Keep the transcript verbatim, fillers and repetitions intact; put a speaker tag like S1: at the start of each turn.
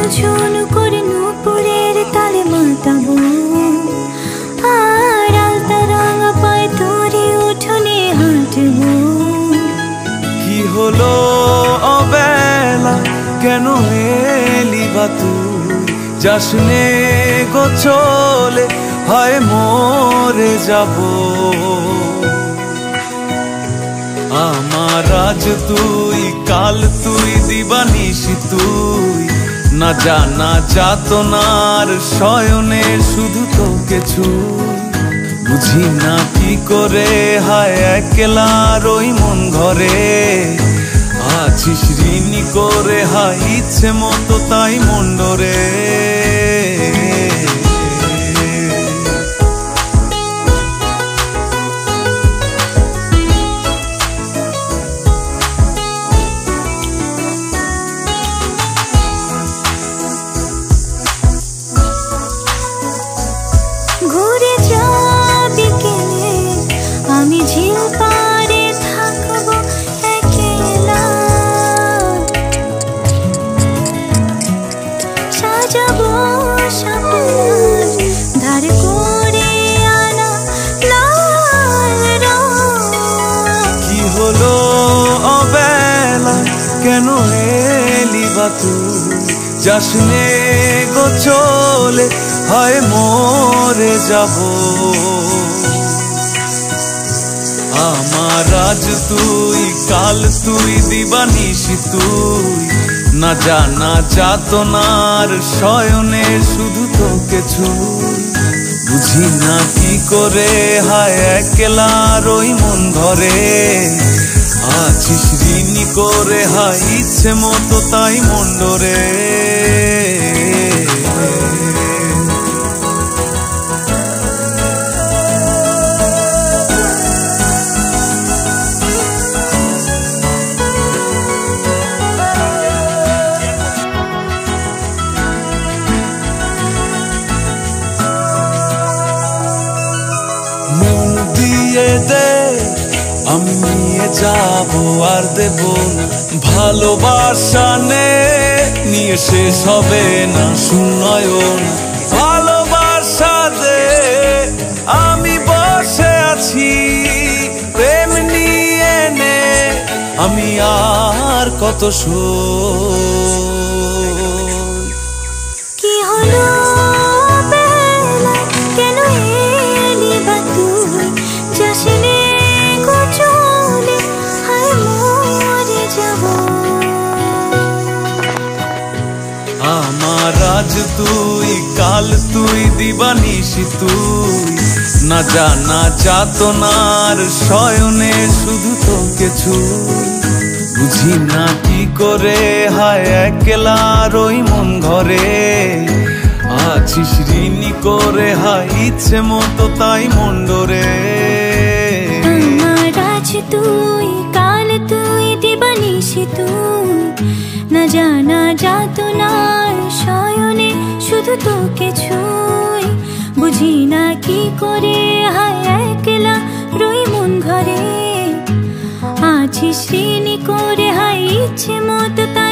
S1: ঝুন করে নুপুরের তালে মাতাবো আর আলতা রাঙা পায়ে তোরে উঠোনে হাঁটবো।
S2: কি হলো অবেলা কেন এলি বা তুই, যাসনে গো চলে হয় মরে যাব। আমার আজ তুই কাল তুই দিবানিশি তুই, না জানা যাতনার শয়নে শুধু তোকে ছুঁই। বুঝি না কি করে হায় একলা রই মন ঘরে, আছিস ঋণী করে হাই ইচ্ছে মতো তাই মন্ডরে।
S1: ঘুরে যাবি কেনে আমি ঝিল পাড়ে থাকবো একলা, সাজাবো শাপলার ধার করে আনা লাল রং।
S2: কি হলো অবেলা কেন এলি বা তুই, যাসনে গো চলে হয় মরে যাব। আমার আজ তুই কাল তুই দিবানিশি তুই, না জানা যাতনার শয়নে শুধু তোকে ছুঁই। বুঝি না কি করে হায় একলা রই মন ঘরে, আছিস ঋণী করে হাই ইচ্ছে মতো তাই মন্ডরে। মন দিয়ে দে আমি নিয়ে যাবো আর দেব না, ভালোবাসা নে নিয়ে শেষ হবে না শূন্যয়ন। ভালোবাসা দে আমি বসে আছি প্রেম নিয়ে নে, আমি আর কত সই।
S1: কি হলো বেলা কেন এলি বা তুই, যাসনে গো চলে হায় মরে যাব।
S2: আমার আজ তুই কাল তুই দিবানিশি তুই, না জানা যাতনার শয়নে শুধু তোকে ছুঁই। বুঝি না কি করে হায় একলা রই মন ঘরে, আছিস ঋণী করে হাই ইচ্ছে মতো তাই মন্ডরে।
S1: আমার আজ তুই কাল তুই দিবানিশি তুই, না জানা যাতনার শয়নে শুধু তোকে ছুঁই। বুঝি না কি করে হায় একলা রই মন ঘরে, আছিস ঋণী করে হাই ইচ্ছে মতো তাই